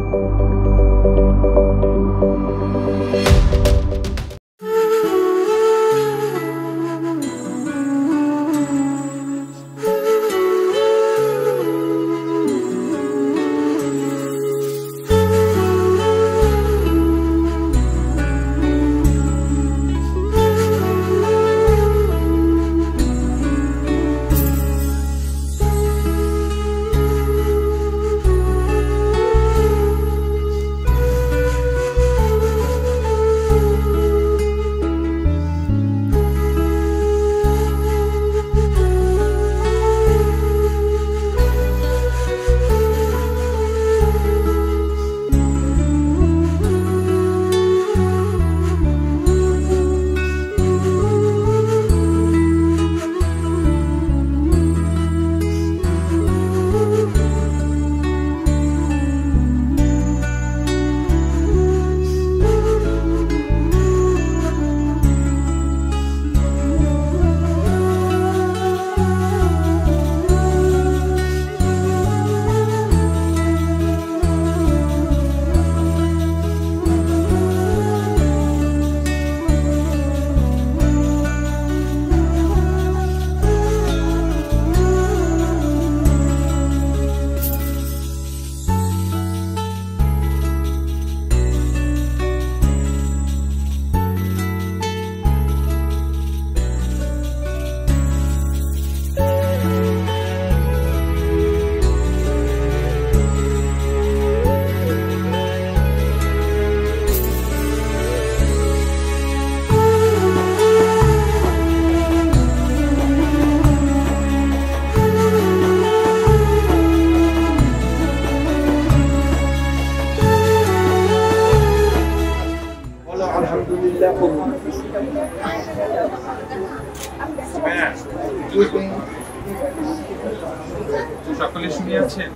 সকলে শুনিয়াছেন?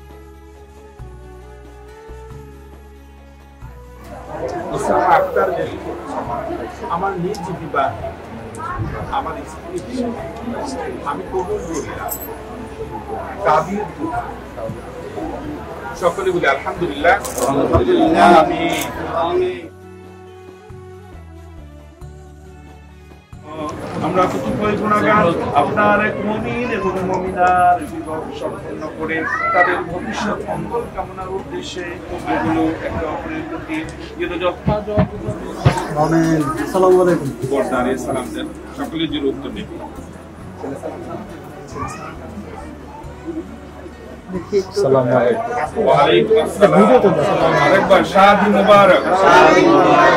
আমার নিজ বিবাহ, আমার স্ত্রী, আমি কবুল করিলাম। কাবির সকলে বলি আলহামদুলিল্লাহ। আমরা কতিপয় গুণাগার আপনার এক মুমিন এবং মুমিনার বিবাহ সম্পন্ন করে তাদের ভবিষ্যৎ মঙ্গল কামনার উদ্দেশ্যে এগুলো একে অপরের প্রতি যথাযথ আমিন। আসসালামু আলাইকুম। বর্দারে সালাম দেন। সকলে যে উত্তর দিন। আসসালামু আলাইকুম। ওয়া আলাইকুম আসসালাম। আরেকবার শাদি মুবারক। শাদি মুবারক।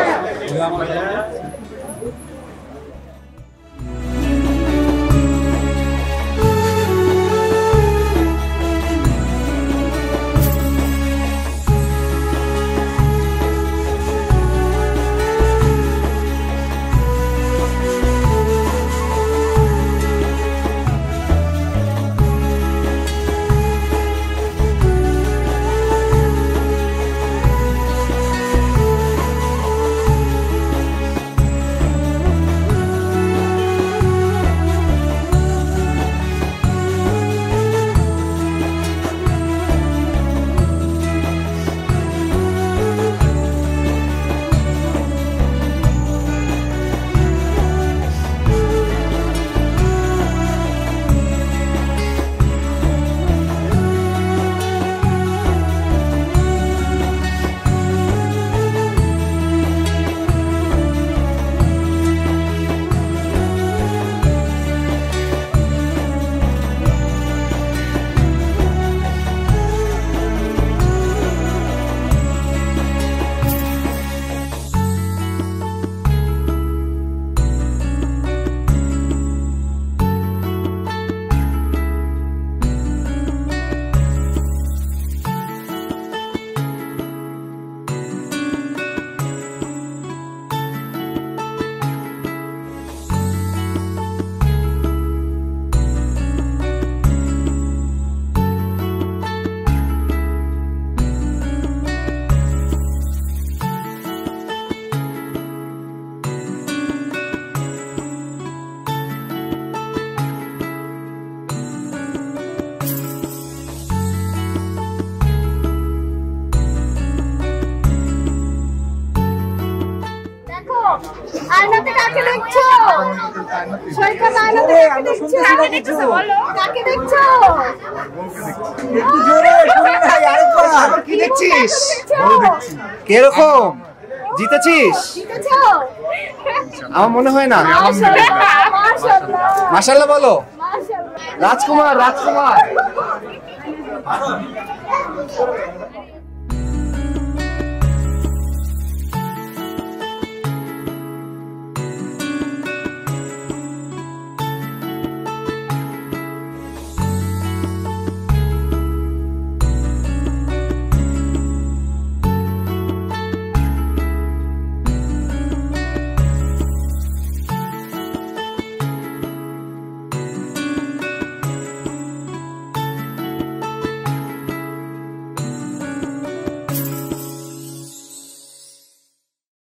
কাকে দেখছো? সৈকত আয়নাতে কাকে দেখছো? কাকে দেখছো বলো? কাকে দেখছো? একটু জোরে শুনি নাই আরেকবার। কি দেখছিস? বলো দেখছি। কিরকম জিতেছিস? জিতেছো? আমার মনে হয় না। মাশাআল্লাহ মাশাআল্লাহ মাশাআল্লাহ বলো। মাশাআল্লাহ রাজকুমার রাজকুমার